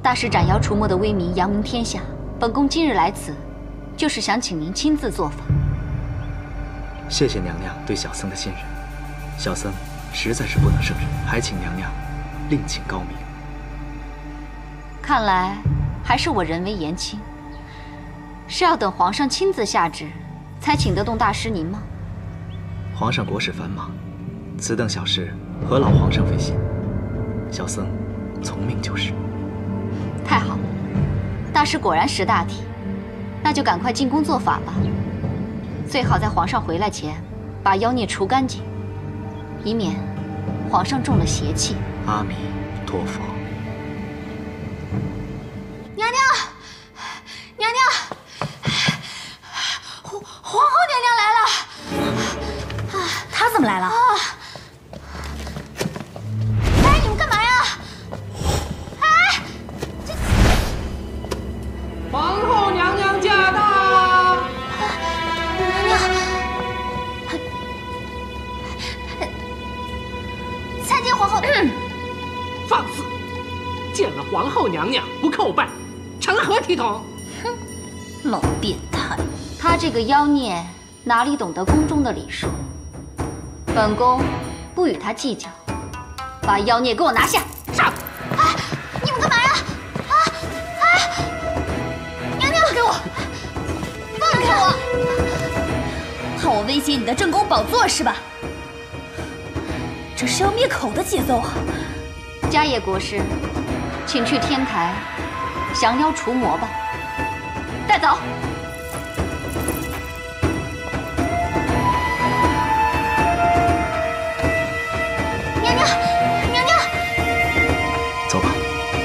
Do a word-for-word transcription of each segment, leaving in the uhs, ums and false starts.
大师斩妖除魔的威名扬名天下，本宫今日来此，就是想请您亲自做法。 谢谢娘娘对小僧的信任，小僧实在是不能胜任，还请娘娘另请高明。 看来还是我人为言轻，是要等皇上亲自下旨，才请得动大师您吗？ 皇上国事繁忙，此等小事何劳皇上费心？小僧从命就是。 太好了，大师果然识大体，那就赶快进宫做法吧。最好在皇上回来前把妖孽除干净，以免皇上中了邪气。 阿弥陀佛。 娘娘，娘娘，皇皇后娘娘来了。啊， 她怎么来了？ 啊！哎，你们干嘛呀？哎，这皇后娘娘驾到！ 娘娘，参见皇后。 放肆！见了皇后娘娘不叩拜，成何体统？ 哼，老变态！ 他这个妖孽哪里懂得宫中的礼数？本宫不与他计较，把妖孽给我拿下！ 上！ 哎，你们干嘛呀？啊！哎，娘娘，给我，放开我！ 怕我威胁你的正宫宝座是吧？这是要灭口的节奏啊！ 迦叶国师，请去天台降妖除魔吧。带走。 娘娘，娘娘， 走吧。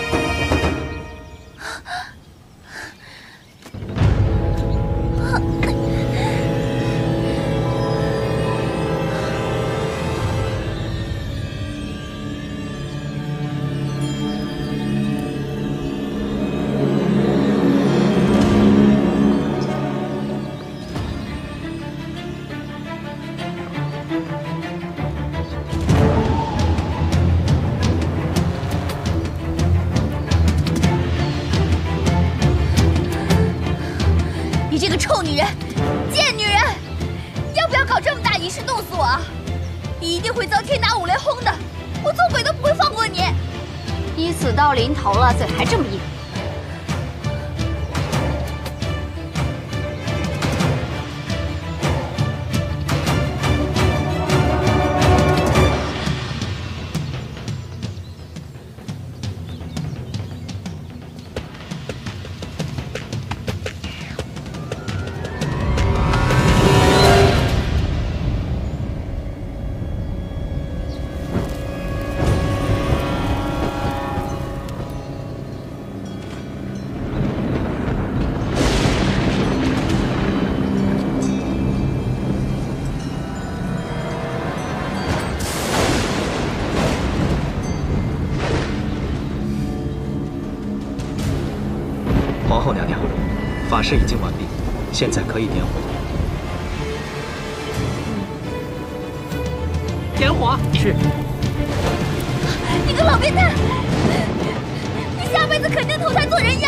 臭女人，贱女人，要不要搞这么大仪式弄死我啊？你一定会遭天打五雷轰的，我做鬼都不会放过你。 你死到临头了，嘴还这么硬。 皇后娘娘，法事已经完毕，现在可以点火。 点火！ 是。 你个老变态！你下辈子肯定投胎做人妖！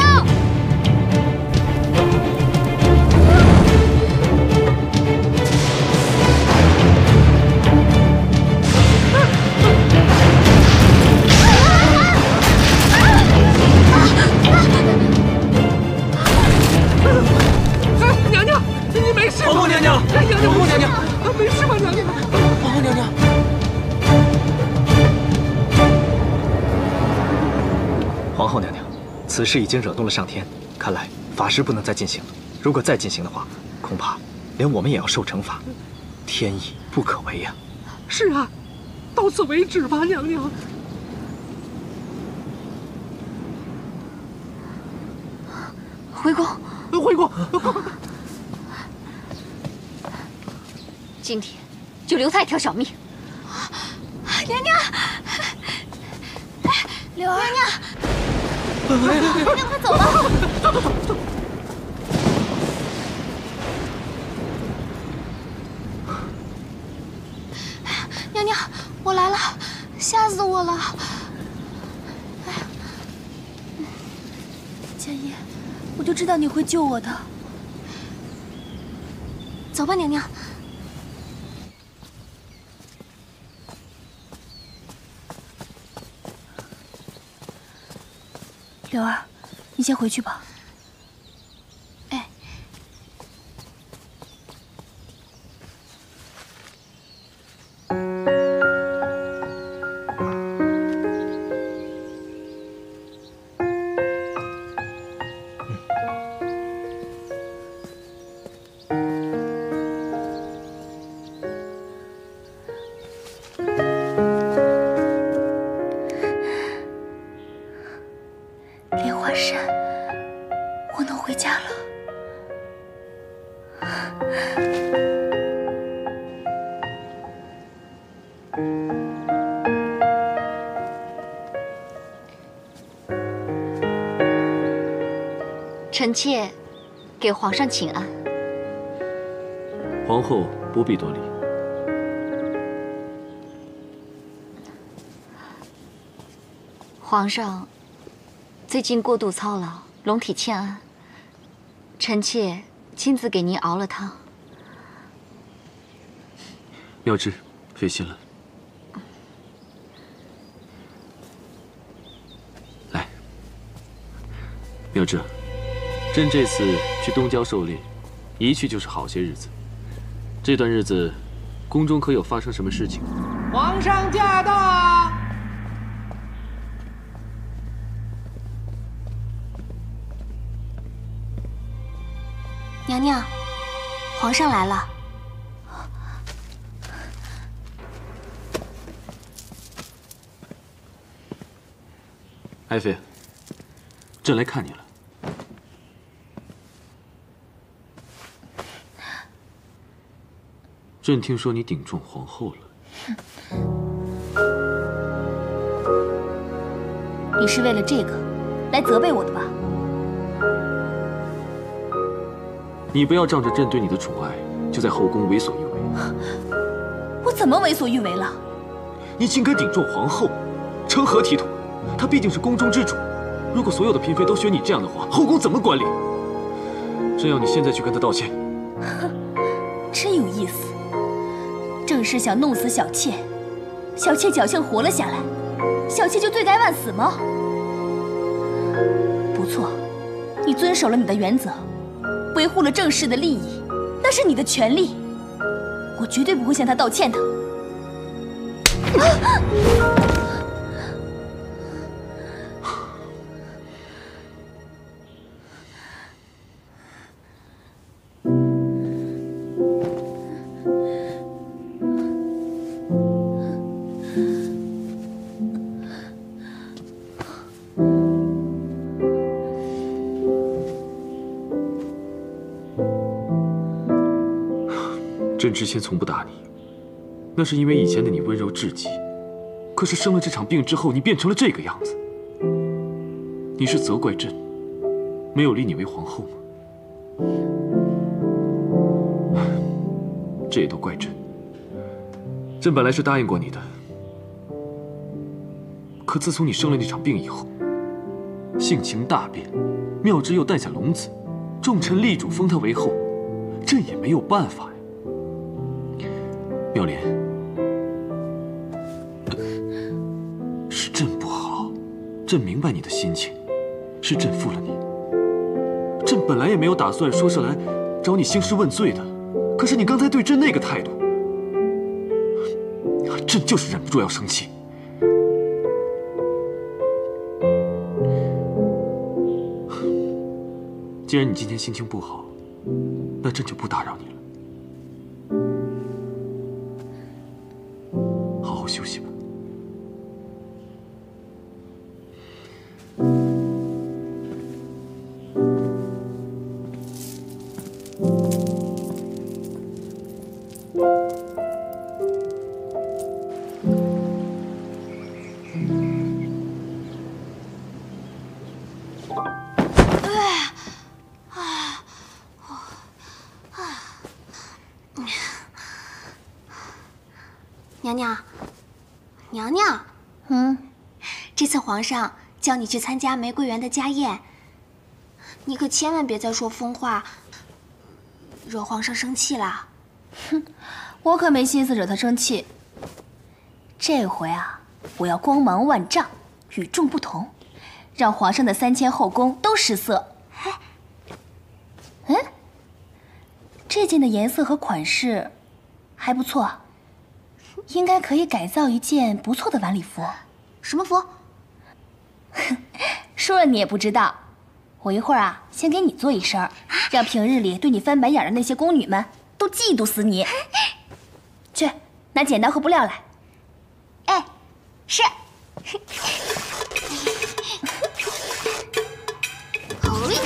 娘娘，你没事吧？ 皇后娘娘， 哎，娘娘， 皇后娘娘， 没事吧，娘娘？ 皇后娘娘，皇后娘娘，此事已经惹怒了上天，看来法事不能再进行了。如果再进行的话，恐怕连我们也要受惩罚，天意不可违呀。 是啊，到此为止吧，娘娘。 回宫， 回宫。 今天就留他一条小命。 娘娘，柳儿，娘娘，娘娘快走吧。 走走走走。 娘娘，我来了，吓死我了。 千叶，我就知道你会救我的。 走吧，娘娘。 柳儿，你先回去吧。 哎。 莲花山，我能回家了。 臣妾给皇上请安。 皇后不必多礼。 皇上最近过度操劳，龙体欠安，臣妾亲自给您熬了汤。 妙芝，费心了。来，妙芝，朕这次去东郊狩猎，一去就是好些日子。这段日子，宫中可有发生什么事情？ 皇上驾到！ 娘娘，皇上来了。 爱妃，朕来看你了。朕听说你顶撞皇后了。 你是为了这个来责备我的吧？ 你不要仗着朕对你的宠爱，就在后宫为所欲为。 我怎么为所欲为了？ 你竟敢顶撞皇后，成何体统？她毕竟是宫中之主，如果所有的嫔妃都学你这样的话，后宫怎么管理？朕要你现在去跟她道歉。 真有意思，正是想弄死小妾，小妾侥幸活了下来，小妾就罪该万死吗？不错，你遵守了你的原则。维护了正室的利益，那是你的权利，我绝对不会向他道歉的。 朕之前从不打你，那是因为以前的你温柔至极。可是生了这场病之后，你变成了这个样子。你是责怪朕没有立你为皇后吗？这也都怪朕。朕本来是答应过你的，可自从你生了那场病以后，性情大变，妙芝又诞下龙子，重臣力主封她为后，朕也没有办法呀。妙莲，是朕不好，朕明白你的心情，是朕负了你。朕本来也没有打算说是来找你兴师问罪的，可是你刚才对朕那个态度，朕就是忍不住要生气。既然你今天心情不好，那朕就不打扰你了。好好休息吧。 娘娘，娘娘， 嗯， 这次皇上叫你去参加玫瑰园的家宴， 你可千万别再说疯话，惹皇上生气啦。 哼，我可没心思惹他生气。这回啊，我要光芒万丈，与众不同，让皇上的三千后宫都失色。嗯，这件的颜色和款式还不错，应该可以改造一件不错的晚礼服。 什么服？ 说了你也不知道。我一会儿啊，先给你做一身，让平日里对你翻白眼的那些宫女们都嫉妒死你。去，拿剪刀和布料来。 哎，是。好嘞。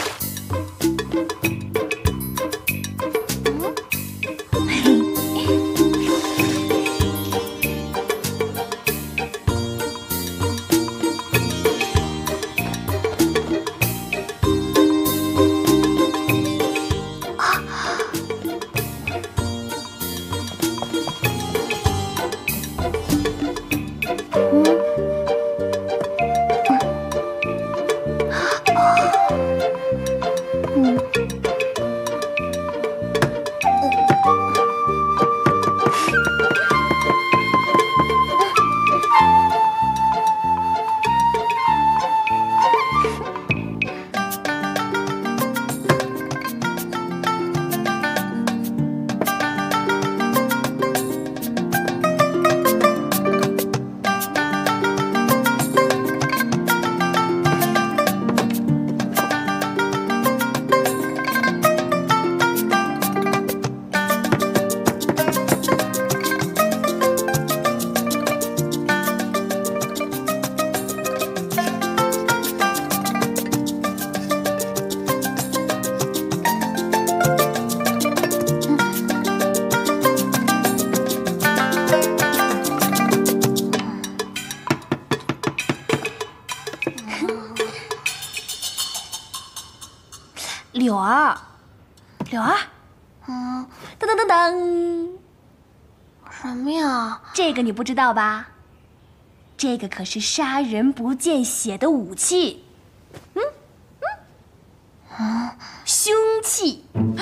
柳儿，柳儿， 嗯， 噔噔噔噔， 什么呀？ 这个你不知道吧？这个可是杀人不见血的武器，嗯嗯，啊，凶器，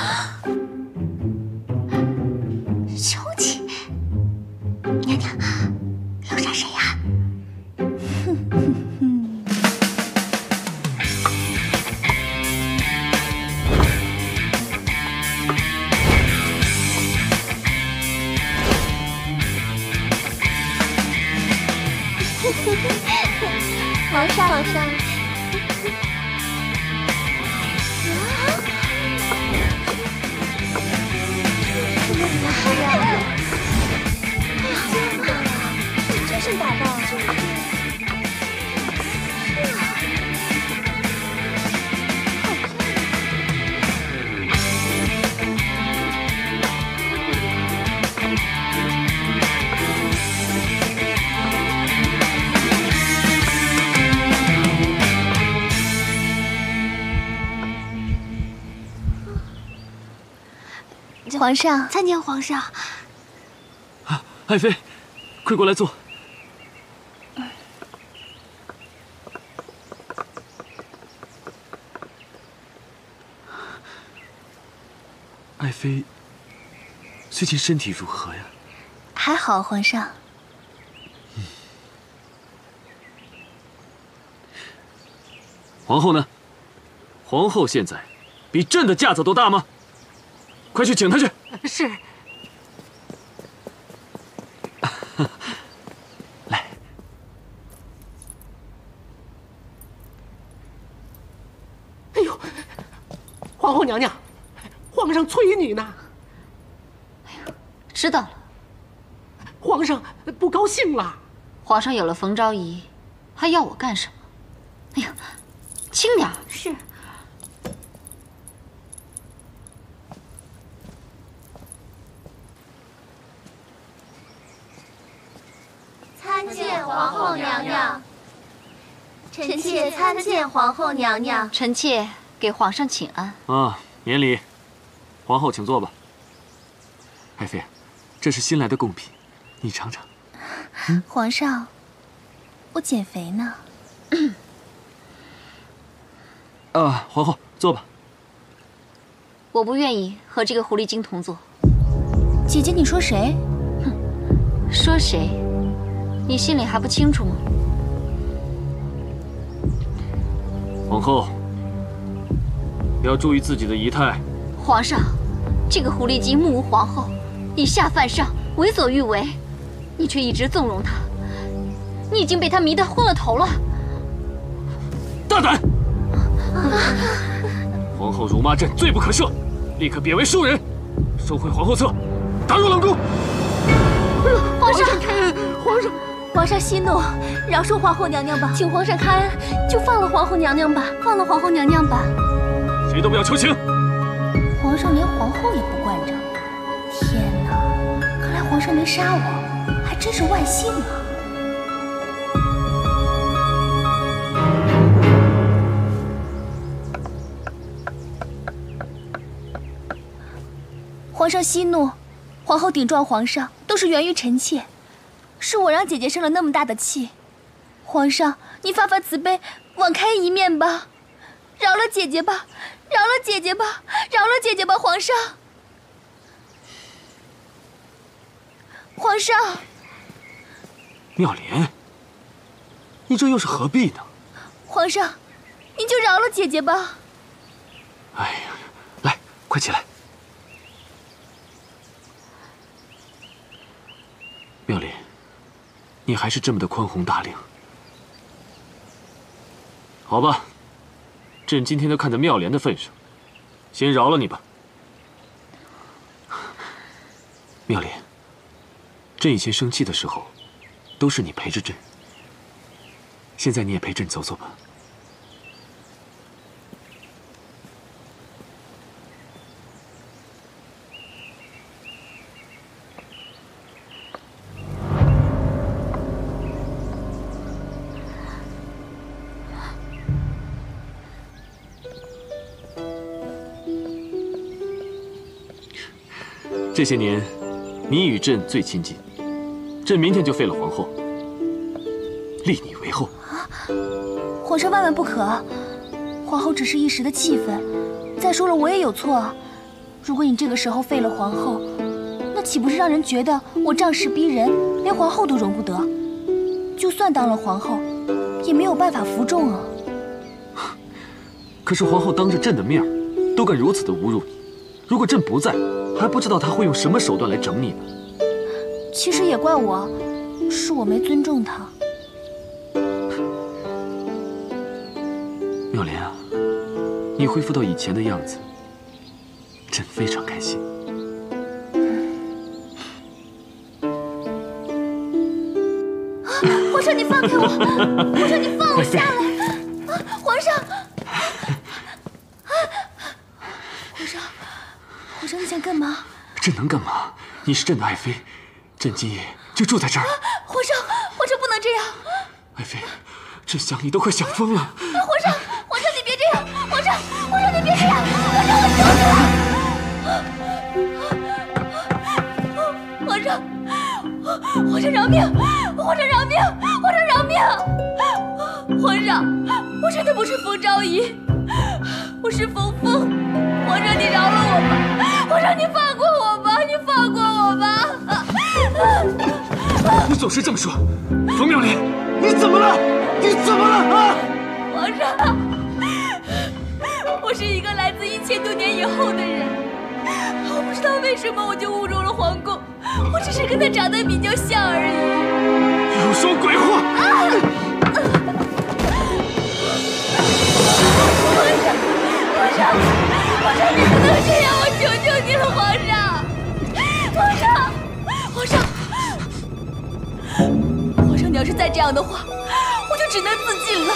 凶器。娘娘，要杀谁呀？ 哼哼哼。 皇上，皇上，怎么回事呀？这身打扮， 皇上， 参见皇上。 啊，爱妃，快过来坐。爱妃最近身体如何呀？ 还好，皇上。 嗯。皇后呢？皇后现在比朕的架子都大吗？快去请她去。 是。 来。 哎呦，皇后娘娘，皇上催你呢。 哎呦，知道了。 皇上不高兴了。 皇上有了冯昭仪，还要我干什么？哎呀，轻点儿。 是。 参见皇后娘娘。臣妾参见皇后娘娘。 臣妾给皇上请安。 啊，免礼。皇后请坐吧。爱妃，这是新来的贡品，你尝尝。 嗯、皇上，我减肥呢。 啊，皇后， 坐吧。 我不愿意和这个狐狸精同坐。 姐姐，你说谁？ 哼，说谁？你心里还不清楚吗？ 皇后，要注意自己的仪态。 皇上，这个狐狸精目无皇后，以下犯上，为所欲为，你却一直纵容他，你已经被他迷得昏了头了。 大胆！皇后辱骂朕，罪不可赦，立刻贬为庶人，收回皇后册，打入冷宫。 皇上，皇上，皇上息怒，饶恕皇后娘娘吧，请皇上开恩，就放了皇后娘娘吧，放了皇后娘娘吧。 谁都不要求情。 皇上连皇后也不惯着，天哪！看来皇上没杀我，还真是万幸啊。皇上息怒，皇后顶撞皇上都是源于臣妾，是我让姐姐生了那么大的气。皇上，你发发慈悲，网开一面吧，饶了姐姐吧，饶了姐姐吧，饶了姐姐吧，皇上。皇上， 妙莲，你这又是何必呢？ 皇上，您就饶了姐姐吧。 哎呀，来，快起来。妙莲，你还是这么的宽宏大量。好吧，朕今天都看在妙莲的份上，先饶了你吧。妙莲，朕以前生气的时候，都是你陪着朕，现在你也陪朕走走吧。这些年，你与朕最亲近，朕明天就废了皇后，立你为后。 啊！皇上万万不可，皇后只是一时的气愤。再说了，我也有错啊。如果你这个时候废了皇后，那岂不是让人觉得我仗势逼人，连皇后都容不得？就算当了皇后，也没有办法服众啊。 可是皇后当着朕的面都敢如此的侮辱你，如果朕不在，还不知道她会用什么手段来整你呢。 其实也怪我，是我没尊重她。 妙莲啊，你恢复到以前的样子，朕非常开心。 皇上，你放开我！皇上，你放我下来！啊，皇上！皇上，皇上，你想干嘛？ 朕能干嘛？你是朕的爱妃，朕今夜就住在这儿。 皇上，皇上不能这样！ 爱妃，朕想你都快想疯了。 皇上，皇上你别这样！皇上，皇上你别这样！皇上，我求求了！皇上，皇上饶命！皇上饶命！皇上饶命！皇上，我真的不是风昭仪，我是风风。皇上，你饶了我吧！皇上，你放过我吧！你放过我吧！ 你总是这么说，冯妙莲，你怎么了？你怎么了啊？ 皇上，我是一个来自一千多年以后的人，我不知道为什么我就误入了皇宫，我只是跟他长得比较像而已。 又说鬼话！ 啊！皇上，皇上，你不能这样，我求求你了，皇上！皇上，皇上，皇上，你要是再这样的话，我就只能自尽了。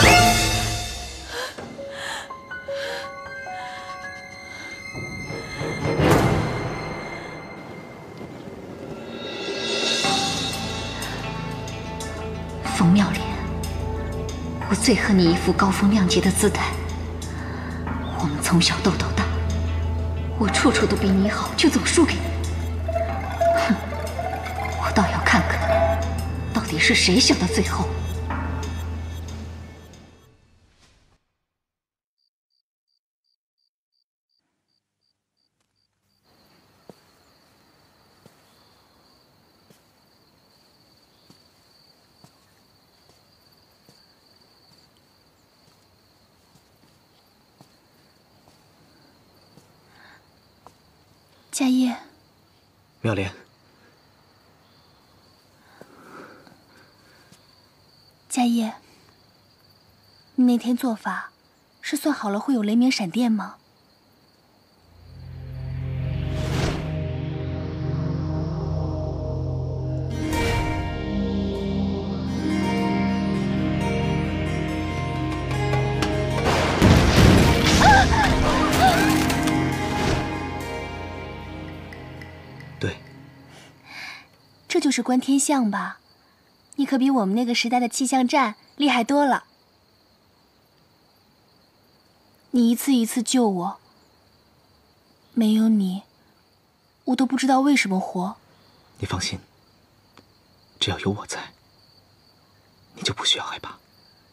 冯妙莲，我最恨你一副高风亮节的姿态。我们从小斗到大，我处处都比你好，却总输给你。哼，我倒要看看，到底是谁笑到最后。 夏夜， 妙莲， 夏夜，你那天做法是算好了会有雷鸣闪电吗？ 对， 这就是观天象吧？你可比我们那个时代的气象站厉害多了。你一次一次救我，没有你，我都不知道为什么活。 你放心，只要有我在，你就不需要害怕。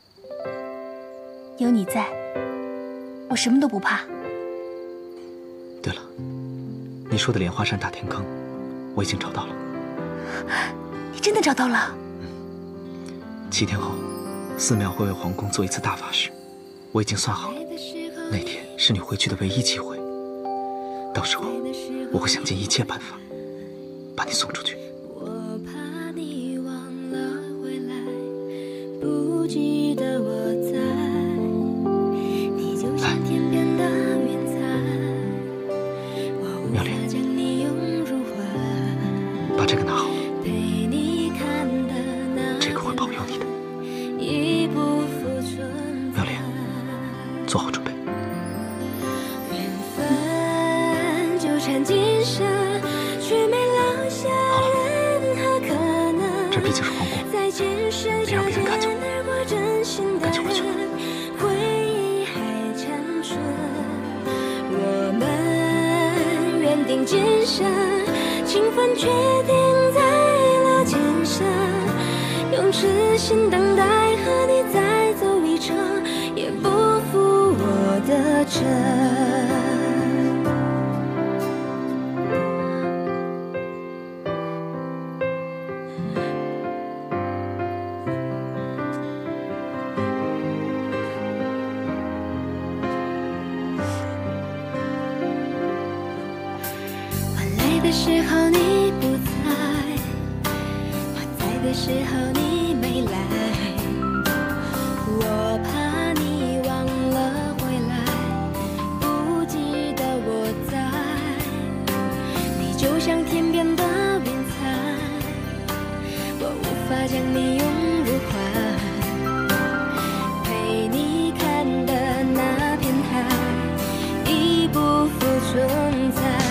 有你在，我什么都不怕。 对了，你说的莲花山大天坑，我已经找到了。 你真的找到了？ 七天后，寺庙会为皇宫做一次大法事，我已经算好了，那天是你回去的唯一机会。到时候，我会想尽一切办法把你送出去。 我怕你忘了回来，不记得我在，你就像天边的云彩，我无法将你拥入怀。 把这个拿好了， 陪你看的那这个会保佑你的。 已不复存在。 妙莲，做好准备。 缘分纠缠今生，却没留下任何可能。 这毕竟是皇宫， 在前世别让别人看见我。 而过真心的赶紧回去吧。 人，回忆还残存。我们缘定今生，情分决定在了今生。用痴心等待和你再走一程，也不负我的真。的时候你不在，我在的时候你没来，我怕你忘了回来，不记得我在，你就像天边的云彩，我无法将你拥入怀，陪你看的那片海，已不复存在。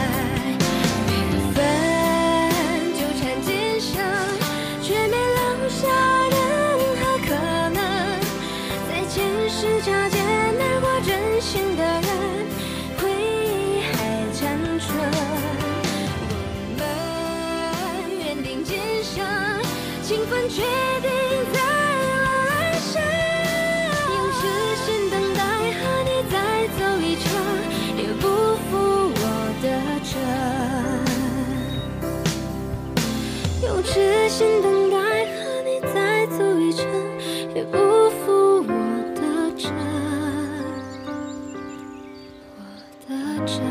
是擦肩而过真心的人，回忆还残存。我们缘定今生，情分决定在了来生。用痴心等待和你再走一程，也不负我的真。用痴心等待和你再走一程，也不负我的真，我的真。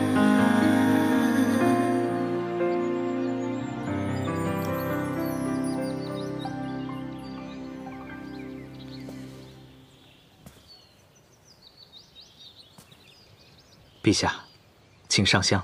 陛下，请上香。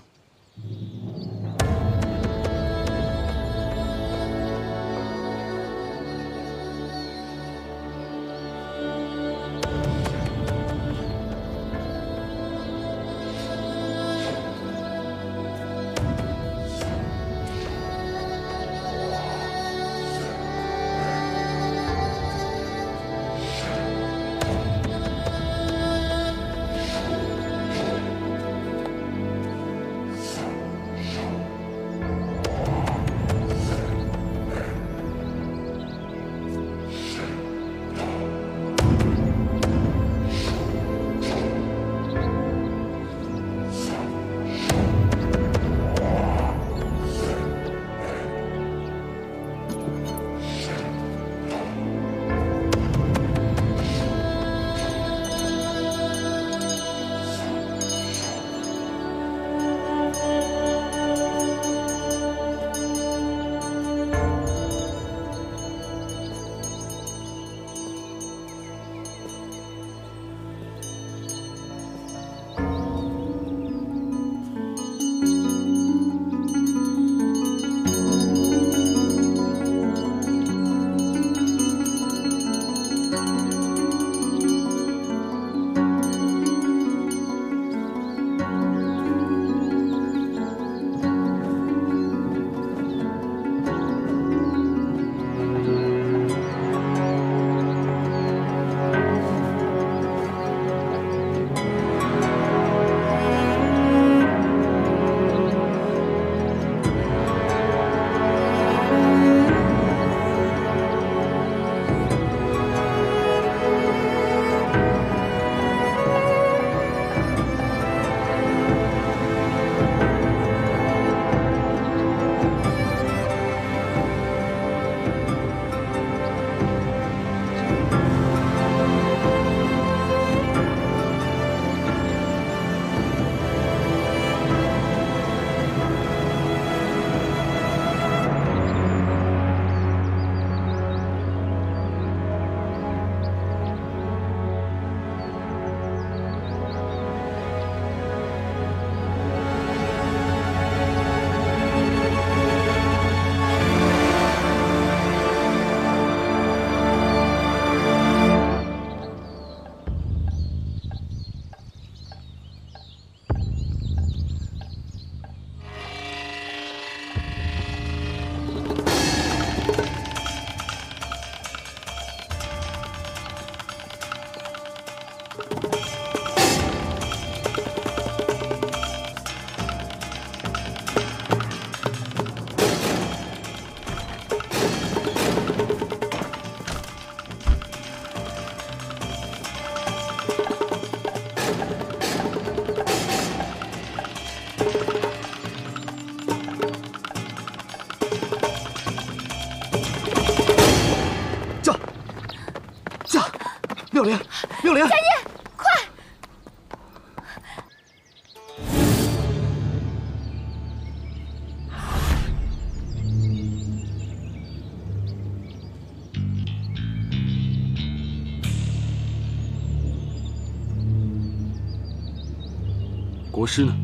国师呢？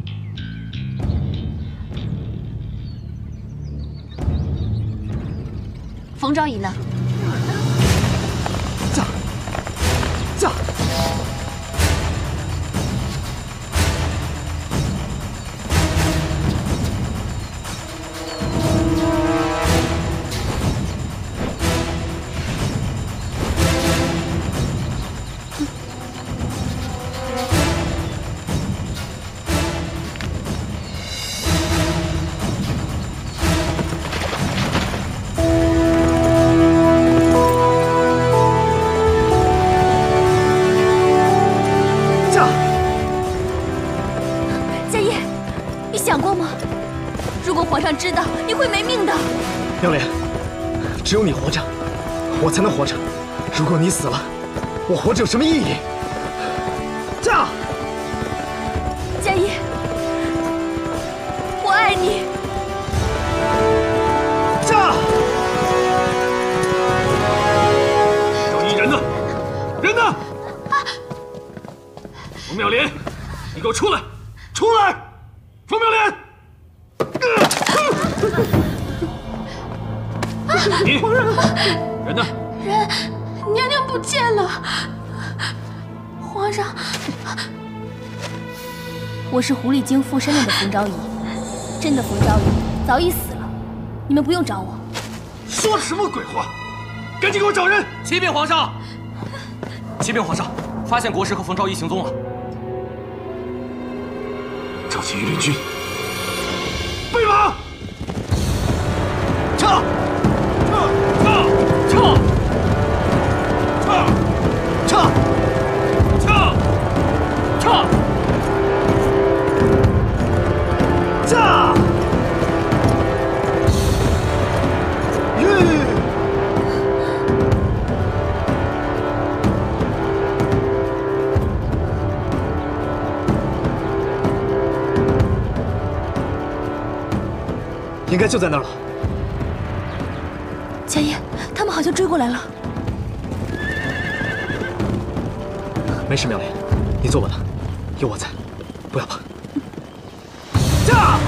冯昭仪呢？ 驾驾！ 皇上知道你会没命的。 妙莲，只有你活着，我才能活着。如果你死了，我活着有什么意义？驾！ 佳音，我爱你。 驾！ 赵一人呢？人呢？冯妙莲，你给我出来！出来！冯妙莲！ 你皇上， 人呢？ 人，娘娘不见了。皇上， 我是狐狸精附身了的冯昭仪，真的冯昭仪早已死了，你们不用找我。 说的什么鬼话！赶紧给我找人！ 启禀皇上，启禀皇上，发现国师和冯昭仪行踪了。 召集御林军，备马！ 撤！撤！撤！撤！撤！撤！撤！驾！吁！ 应该就在那儿了。 佳音，他们好像追过来了。 没事，妙莲，你做我的，有我在，不要怕。 驾！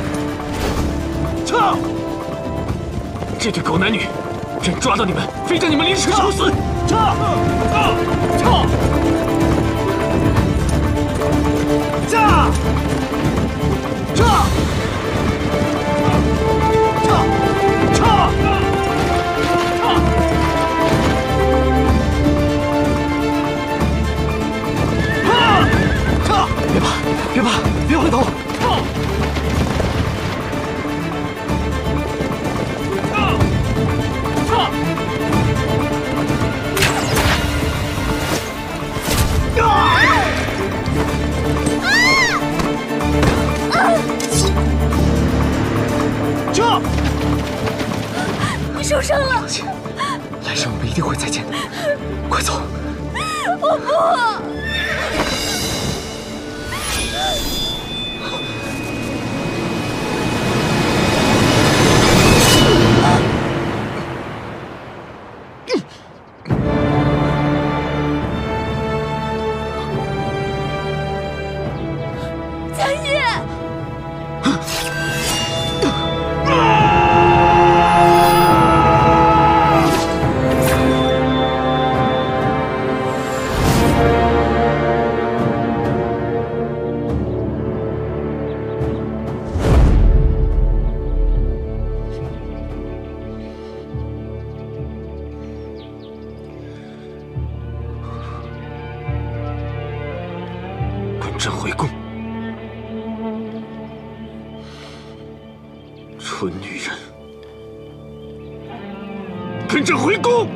撤！这对狗男女，朕抓到你们，非将你们凌迟处死！撤！撤！撤！驾！撤！撤！撤！ 别怕，别怕，别回头！撤！撤！撤！撤！ 你受伤了。 放心，来生我们一定会再见的。快走！ 我不。 朕回宫，蠢女人，跟朕回宫！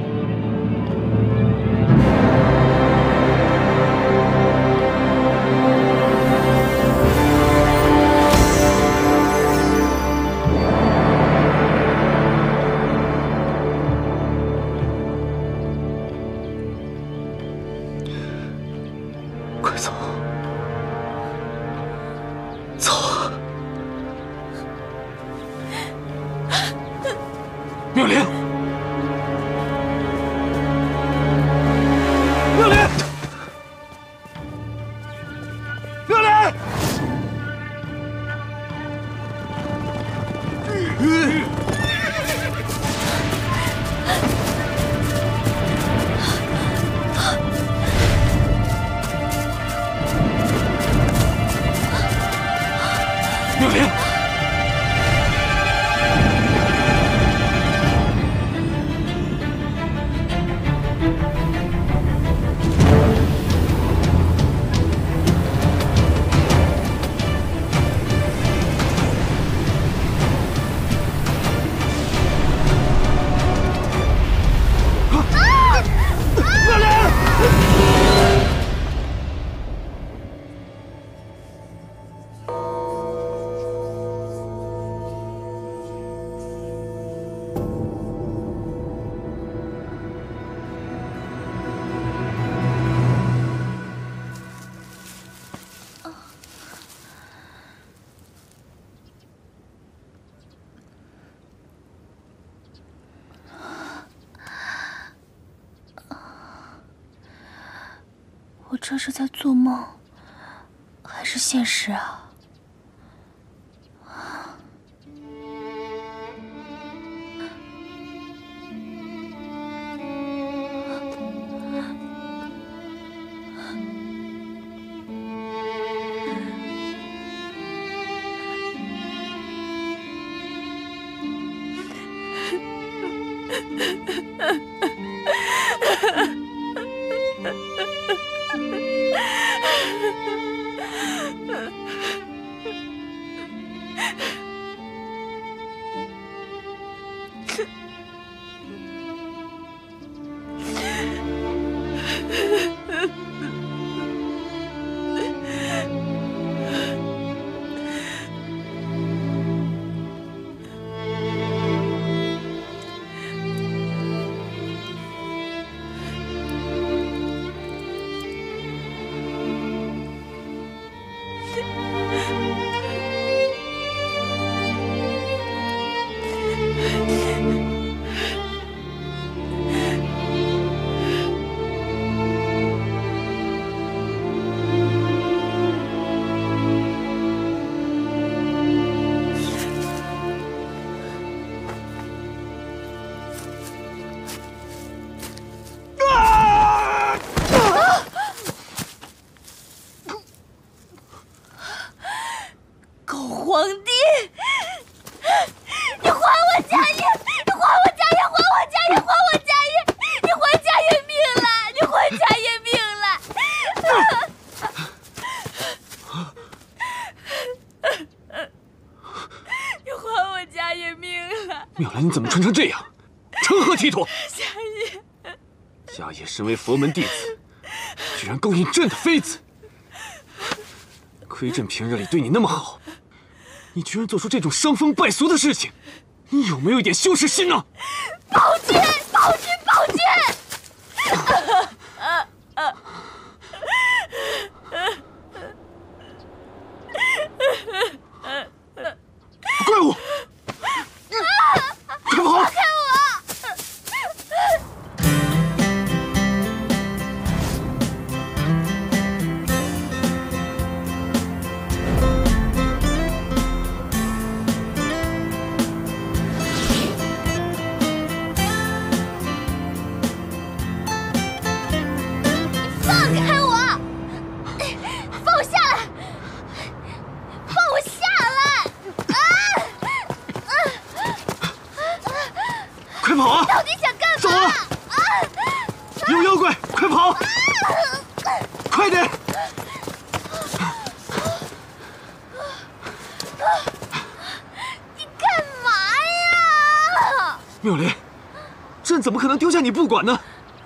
快走！ 妙莲，妙莲，妙莲！ 来！妙莲。 我这是在做梦，还是现实啊？ 妙兰，你怎么穿成这样？成何体统？ 夏夜， 夏夜身为佛门弟子，居然勾引朕的妃子。亏朕平日里对你那么好，你居然做出这种伤风败俗的事情，你有没有一点羞耻心呢？ 宝剑，宝剑，宝剑！ 怪物！快跑！ 放开我！放开我！放我下来！放我下来！啊！ 快跑啊！ 到底想干嘛？ 走啊！有妖怪，快跑！快点！ 你干嘛呀？ 妙莲，朕怎么可能丢下你不管呢？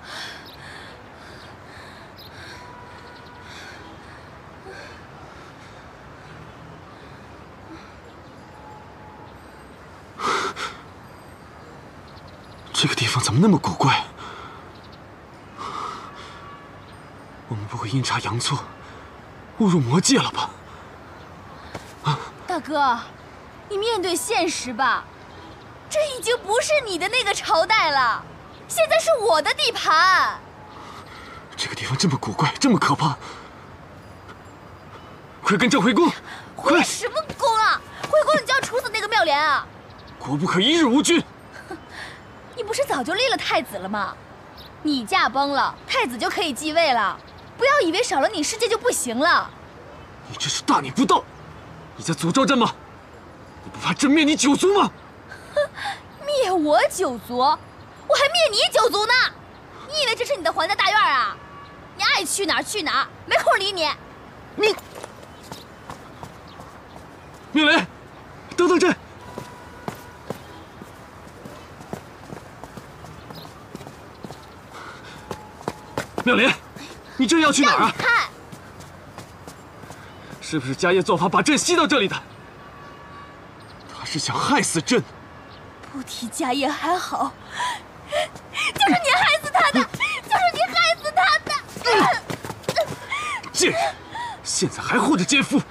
这个地方怎么那么古怪？我们不会阴差阳错误入魔界了吧？ 啊，大哥，你面对现实吧，这已经不是你的那个朝代了，现在是我的地盘。 这个地方这么古怪，这么可怕，快快跟着回宫！ 回什么宫啊？回宫你就要处死那个妙莲啊！ 国不可一日无君。 你不是早就立了太子了吗？你驾崩了，太子就可以继位了。不要以为少了你，世界就不行了。 你这是大逆不道！你在诅咒朕吗？你不怕朕灭你九族吗？ 哼，灭我九族？我还灭你九族呢！你以为这是你的皇家大院啊？你爱去哪儿去哪儿，没空理你。 你，妙莲，等等朕！妙莲，你这要去哪儿啊？ 看， 是不是家业做法把朕吸到这里的？他是想害死朕。 不提家业还好，就是你害死他的，就是你害死他的！ 贱人，现在还护着奸夫！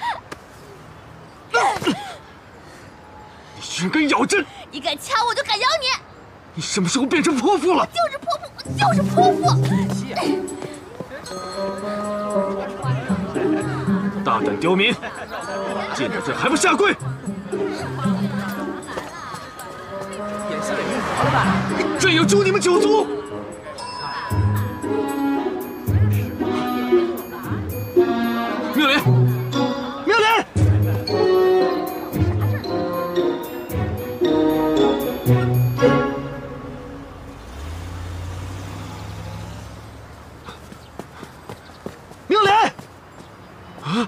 你居然敢咬朕！ 你敢掐我就敢咬你！ 你什么时候变成泼妇了？ 就是泼妇，就是泼妇！ 大胆刁民，见着朕还不下跪！朕要诛你们九族！妙莲，妙莲！妙莲！啊！